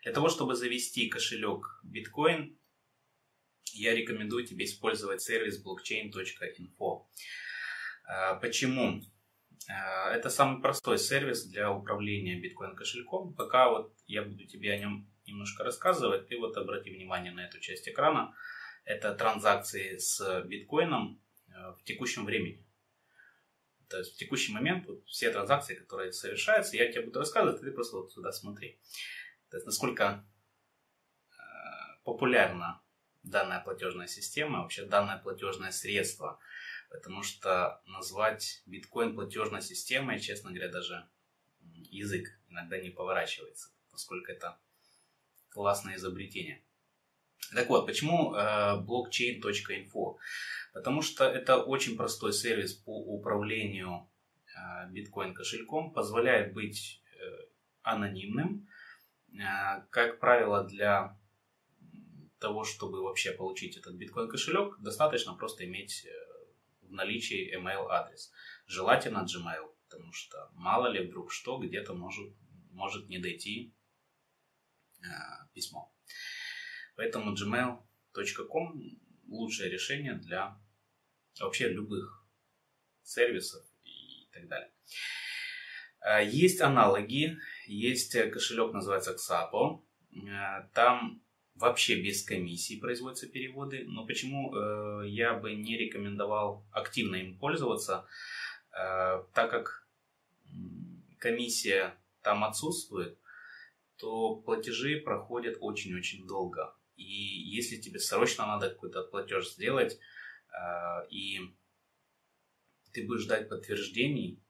Для того, чтобы завести кошелек биткоин, я рекомендую тебе использовать сервис blockchain.info. Почему? Это самый простой сервис для управления биткоин кошельком. Пока вот я буду тебе о нем немножко рассказывать, ты вот обрати внимание на эту часть экрана. Это транзакции с биткоином в текущем времени. То есть в текущий момент вот, все транзакции, которые совершаются, я тебе буду рассказывать, ты просто вот сюда смотри. То есть насколько популярна данная платежная система, вообще данное платежное средство. Потому что назвать биткоин платежной системой, честно говоря, даже язык иногда не поворачивается. Насколько это классное изобретение. Так вот, почему blockchain.info? Потому что это очень простой сервис по управлению биткоин кошельком, позволяет быть анонимным. Как правило, для того, чтобы вообще получить этот биткоин кошелек, достаточно просто иметь в наличии email адрес. Желательно Gmail, потому что мало ли вдруг что, где-то может не дойти письмо. Поэтому gmail.com лучшее решение для вообще любых сервисов и так далее. Есть аналоги, есть кошелек, называется Xapo. Там вообще без комиссии производятся переводы. Но почему я бы не рекомендовал активно им пользоваться, так как комиссия там отсутствует, то платежи проходят очень-очень долго. И если тебе срочно надо какой-то платеж сделать, и ты будешь ждать подтверждений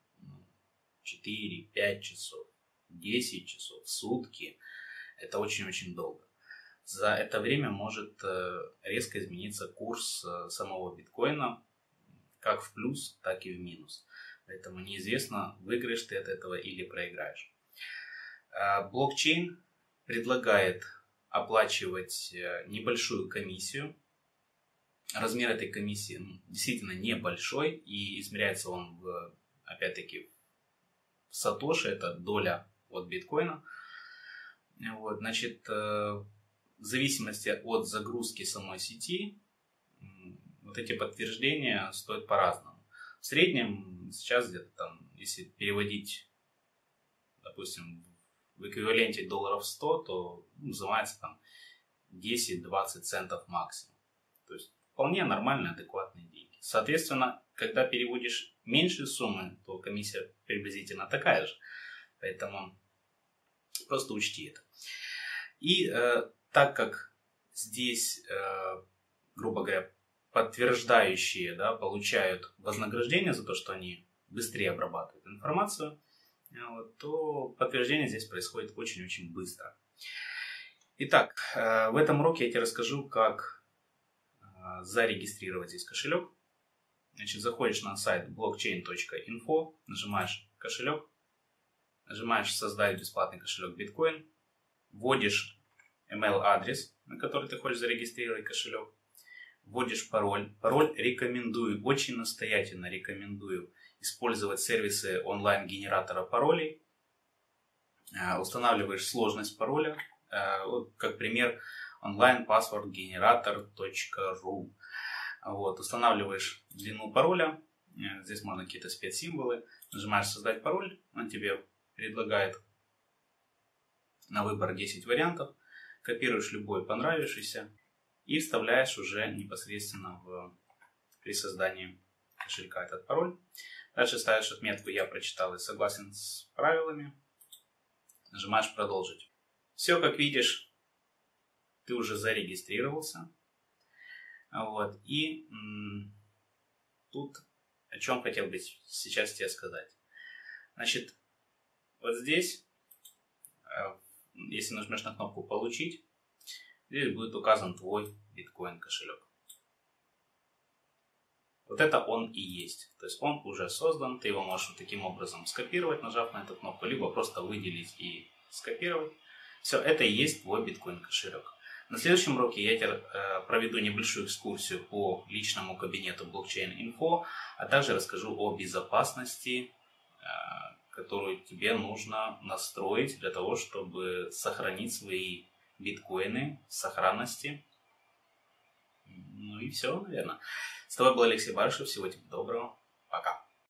4-5 часов, 10 часов, сутки, это очень-очень долго. За это время может резко измениться курс самого биткоина, как в плюс, так и в минус. Поэтому неизвестно, выиграешь ты от этого или проиграешь. Блокчейн предлагает оплачивать небольшую комиссию. Размер этой комиссии действительно небольшой, и измеряется он опять-таки в сатоши, это доля от биткоина. Вот, значит, в зависимости от загрузки самой сети, вот эти подтверждения стоят по-разному. В среднем сейчас где-то там, если переводить, допустим, в эквиваленте долларов 100, то называется там 10-20 центов максимум. То есть вполне нормальные, адекватные деньги. Соответственно, когда переводишь меньшие суммы, то комиссия приблизительно такая же. Поэтому просто учти это. И так как здесь, грубо говоря, подтверждающие, да, получают вознаграждение за то, что они быстрее обрабатывают информацию, вот, то подтверждение здесь происходит очень-очень быстро. Итак, в этом уроке я тебе расскажу, как зарегистрировать здесь кошелек. Значит, заходишь на сайт blockchain.info, нажимаешь кошелек, нажимаешь «Создать бесплатный кошелек биткоин», вводишь email адрес, на который ты хочешь зарегистрировать кошелек, вводишь пароль. Пароль рекомендую, очень настоятельно рекомендую использовать сервисы онлайн-генератора паролей. Устанавливаешь сложность пароля. Вот, как пример, onlinepasswordgenerator.ru. Вот, устанавливаешь длину пароля. Здесь можно какие-то спецсимволы. Нажимаешь «Создать пароль». Он тебе предлагает на выбор 10 вариантов. Копируешь любой понравившийся и вставляешь уже непосредственно при создании кошелька этот пароль. Дальше ставишь отметку «Я прочитал и согласен с правилами». Нажимаешь «Продолжить». Все, как видишь, ты уже зарегистрировался. Вот. И тут о чем хотел бы сейчас тебе сказать. Значит, вот здесь, если нажмешь на кнопку «Получить», здесь будет указан твой биткоин кошелек. Вот это он и есть. То есть он уже создан, ты его можешь вот таким образом скопировать, нажав на эту кнопку, либо просто выделить и скопировать. Все, это и есть твой биткоин кошелек. На следующем уроке я тебе проведу небольшую экскурсию по личному кабинету Blockchain Info, а также расскажу о безопасности которую тебе нужно настроить для того, чтобы сохранить свои биткоины в сохранности. Ну и все, наверное. С тобой был Алексей Барышев. Всего тебе доброго. Пока.